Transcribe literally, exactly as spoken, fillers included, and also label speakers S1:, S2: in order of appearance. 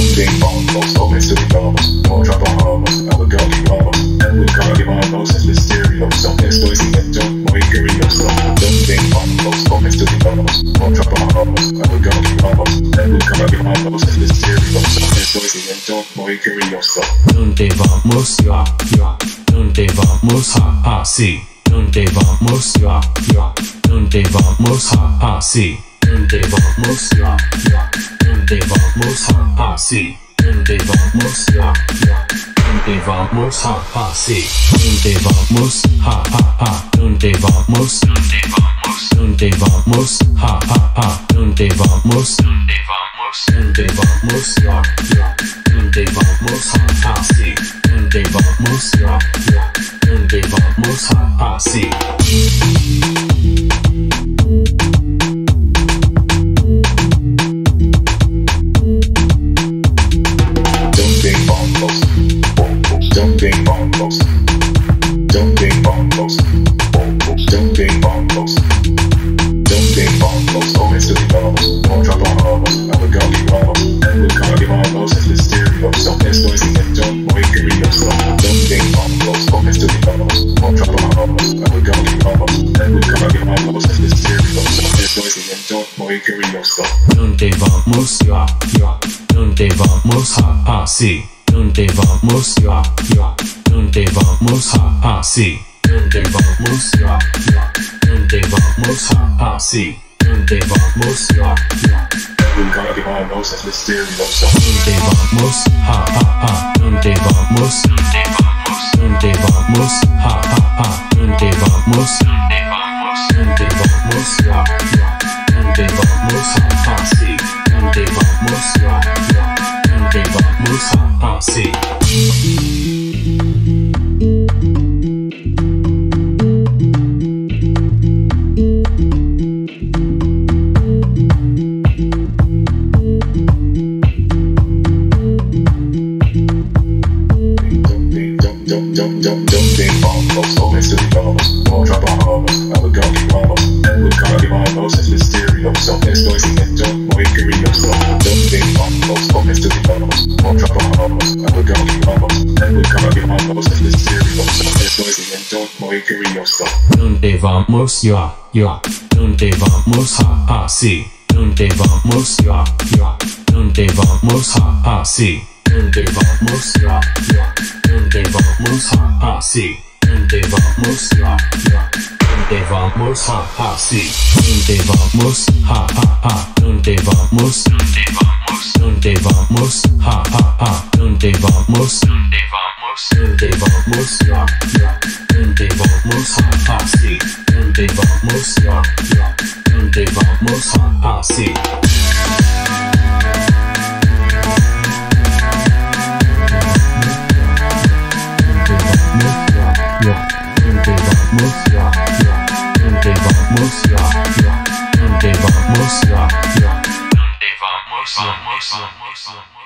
S1: Donde vamos, jóvenes estudiamos, no trabajamos, algo que vamos, nunca llevamos el misterio, so estoy siendo muy curioso. Donde vamos, jóvenes estudiamos, no trabajamos, algo que vamos, nunca llevamos el misterio, so estoy siendo muy curioso.
S2: Donde vamos, ya, ya, donde vamos, ja, ja, sí. Donde vamos, ya, ya, donde vamos, ja, ja, sí. Donde vamos, ya, ya, donde vamos, ja, ja, sí. Donde vamos, ya, ya, donde vamos, ja, ja, sí. Donde vamos, ja, ja, ja, donde vamos, donde vamos, donde vamos, ja, ja, ja, donde vamos, donde vamos, donde vamos, ya, ya, donde vamos, ja, ja, sí. Donde vamos, ya, ya, donde vamos, ja, ja, sí.
S1: Donde vamos, donde vamos, donde vamos, donde vamos, jóvenes estudiamos, no trabajamos, algo que vamos, nunca llevamos el misterio, so estoy siendo muy curioso. Donde vamos, jóvenes estudiamos, no trabajamos, algo que vamos, nunca llevamos el misterio, so estoy siendo muy curioso.
S2: Donde vamos, ya, ya, donde vamos, ja, ja, sí. Donde vamos, ya, ya, donde vamos, ja, ja, sí. Donde vamos, ya, ya, donde vamos, ja, ja, sí. Donde vamos, ya, ya,
S1: nunca llevamos el misterio, so
S2: donde vamos, ja, ja, ja, donde vamos, donde vamos, donde vamos, ja, ja, ja, donde vamos, donde vamos, donde vamos, ya, ya, donde vamos, ja, ja, sí. Donde vamos, ya, ya, donde vamos, ja, ja, sí.
S1: Donde vamos, jóvenes estudiamos, no trabajamos, algo que vamos, nunca llevamos el misterio, so estoy siendo muy curioso. Donde vamos, jóvenes estudiamos, no trabajamos, algo que vamos, nunca llevamos el misterio, so estoy siendo muy curioso.
S2: Donde vamos, ya, ya, donde vamos, ja, ja, sí. Donde vamos, ya, ya, donde vamos, ja, ja, sí. Donde vamos, ya, ya, donde vamos, ja, ja, sí. Donde vamos, ya, ya, donde vamos, ja, ja, sí. Donde vamos, ja, ja, ja, donde vamos, donde vamos, donde vamos, ja, ja, ja, donde vamos, donde vamos, donde vamos, ya, ya, donde vamos, ja, ja, sí. Donde vamos, ya, ya, donde vamos, ja, ja, sí. Donde vamos, ya, ya, donde vamos, ya, ya, donde vamos, ya, ya, donde vamos, vamos, vamos, vamos.